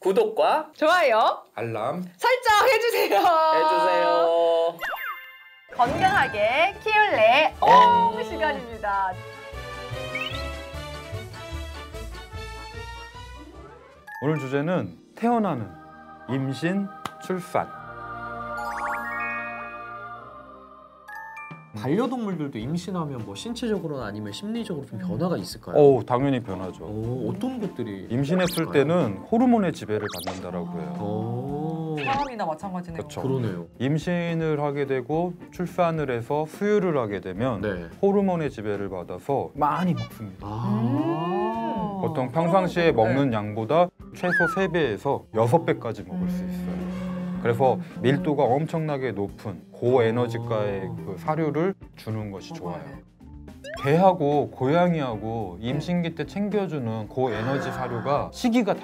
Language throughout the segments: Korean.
구독과 좋아요, 알람 설정 해주세요. 건강하게 키울래 시간입니다. 오늘 주제는 태어나는 임신, 출산. 반려동물들도 임신하면 뭐 신체적으로나 아니면 심리적으로 좀 변화가 있을까요? 당연히 변하죠. 어떤 것들이 임신했을 때는 호르몬의 지배를 받는다라고 해요. 사람이나 마찬가지네요. 그렇죠. 그러네요. 임신을 하게 되고 출산을 해서 수유를 하게 되면 네. 호르몬의 지배를 받아서 많이 먹습니다. 보통 그러면 평상시에 네. 먹는 양보다 최소 3배에서 6배까지 먹을 수 있어요. 그래서 밀도가 엄청나게 높은 고에너지가의 그 사료를 주는 것이 좋아요. 개하고 고양이하고 임신기 때 챙겨주는 고에너지 사료가 시기가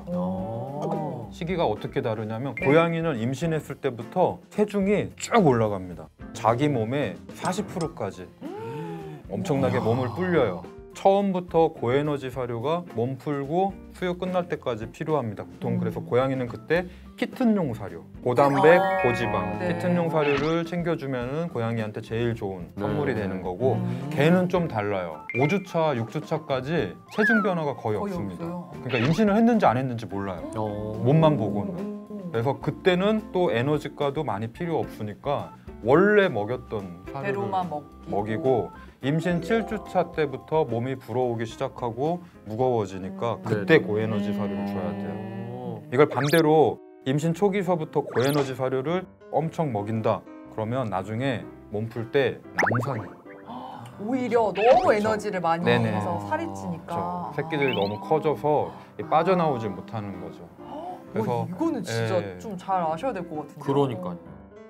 달라요. 시기가 어떻게 다르냐면 고양이는 임신했을 때부터 체중이 쭉 올라갑니다. 자기 몸의 40%까지 엄청나게 몸을 불려요. 처음부터 고에너지 사료가 몸 풀고 수유 끝날 때까지 필요합니다. 보통 그래서 고양이는 그때 키튼용 사료, 고단백, 고지방, 네. 키튼용 사료를 챙겨주면 고양이한테 제일 좋은 선물이 되는 거고 개는 좀 달라요. 5주차, 6주차까지 체중 변화가 거의 없습니다. 없어요. 그러니까 임신을 했는지 안 했는지 몰라요. 몸만 보고는. 그래서 그때는 또 에너지가도 많이 필요 없으니까 원래 먹였던 사료를 배로만 먹이고 임신 7주차 때부터 몸이 불어오기 시작하고 무거워지니까 그때 고에너지 사료를 줘야 돼요. 이걸 반대로 임신 초기서부터 고에너지 사료를 엄청 먹인다. 그러면 나중에 몸 풀 때 난상해요. 오히려 너무 에너지를 많이 네네. 해서 살이 찌니까. 새끼들이 너무 커져서 빠져나오질 못하는 거죠. 그래서 이거는 진짜 예. 좀 잘 아셔야 될 것 같은데. 그러니까요.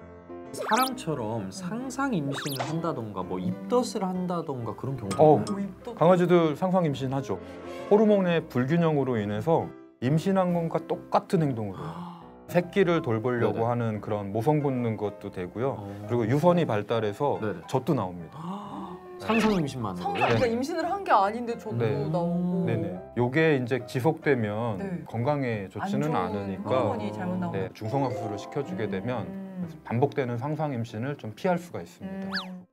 사람처럼 상상 임신을 한다던가 뭐 입덧을 한다던가 그런 경우가 있나요? 강아지들 상상 임신하죠. 호르몬의 불균형으로 인해서 임신한 것과 똑같은 행동을 해요. 새끼를 돌보려고 네네. 하는 그런 모성 본능 것도 되고요. 그리고 유선이 발달해서 네네. 젖도 나옵니다. 상상 임신만 하는 거예요? 그러니까 임신을 한 게 아닌데 저도 네. 나오고. 네네. 요게 이제 지속되면 네. 건강에 좋지는 안 좋은 않으니까 호르몬이 잘못 나오고. 네, 중성화 수술을 시켜주게 되면 반복되는 상상 임신을 좀 피할 수가 있습니다.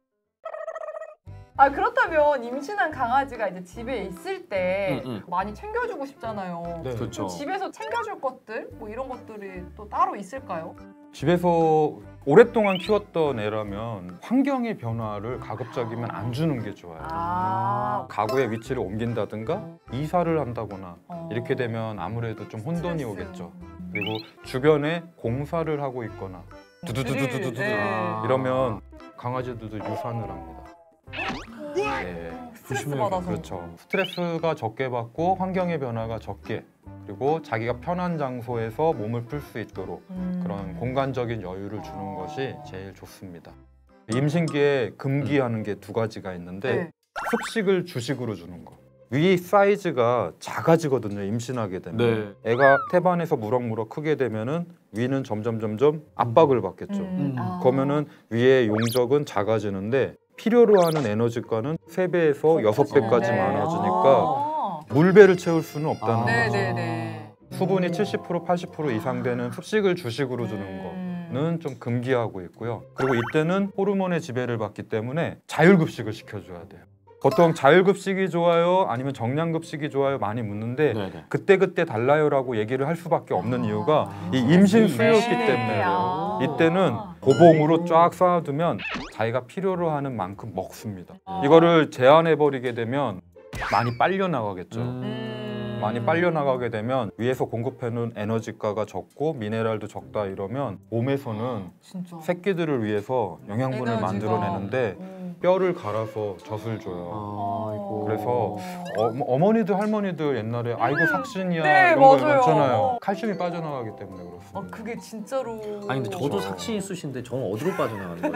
그렇다면 임신한 강아지가 이제 집에 있을 때 많이 챙겨주고 싶잖아요. 네. 그렇죠. 집에서 챙겨줄 것들 뭐 이런 것들이 또 따로 있을까요? 집에서 오랫동안 키웠던 애라면 환경의 변화를 가급적이면 안 주는 게 좋아요. 가구의 위치를 옮긴다든가 이사를 한다거나 이렇게 되면 아무래도 좀 혼돈이 스트레스. 오겠죠. 그리고 주변에 공사를 하고 있거나 두두두두두두 이러면 강아지들도 유산을 합니다. 네. 스트레스 조심해야겠다. 받아서. 그렇죠. 스트레스가 적게 받고 환경의 변화가 적게 그리고 자기가 편한 장소에서 몸을 풀 수 있도록 그런 공간적인 여유를 주는 것이 제일 좋습니다. 임신기에 금기하는 게 2가지가 있는데 네. 습식을 주식으로 주는 거. 위 사이즈가 작아지거든요. 임신하게 되면. 네. 애가 태반에서 무럭무럭 크게 되면은 위는 점점 압박을 받겠죠. 그러면은 위의 용적은 작아지는데 필요로 하는 에너지가는 3배에서 6배까지 네. 많아지니까 물배를 채울 수는 없다는 거죠. 네네네. 수분이 70% 80% 이상 되는 습식을 주식으로 주는 거는 좀 금기하고 있고요. 그리고 이때는 호르몬의 지배를 받기 때문에 자율급식을 시켜줘야 돼요. 보통 자율급식이 좋아요? 아니면 정량급식이 좋아요? 많이 묻는데 네네. 그때그때 달라요라고 얘기를 할 수밖에 없는 이유가 이 임신 수유였기 때문에 그래요. 이때는 고봉으로 쫙 쌓아두면 자기가 필요로 하는 만큼 먹습니다. 이거를 제한해버리게 되면 많이 빨려 나가겠죠. 많이 빨려 나가게 되면 위에서 공급해놓은 에너지가가 적고 미네랄도 적다 이러면 몸에서는 진짜. 새끼들을 위해서 영양분을 에너지가. 만들어내는데 뼈를 갈아서 젖을 줘요. 아이고. 그래서 어머니들 할머니들 옛날에 아이고 삭신이야 네, 이런 거 맞아요. 많잖아요. 칼슘이 빠져나가기 때문에 그렇습니다. 그게 진짜로. 아니 근데 저도 삭신 있으신데 저는 어디로 빠져나가는 거예요?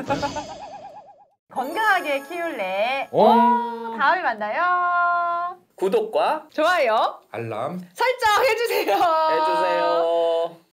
건강하게 키울래. 다음에 만나요. 구독과 좋아요, 알람 설정 해주세요. 해주세요.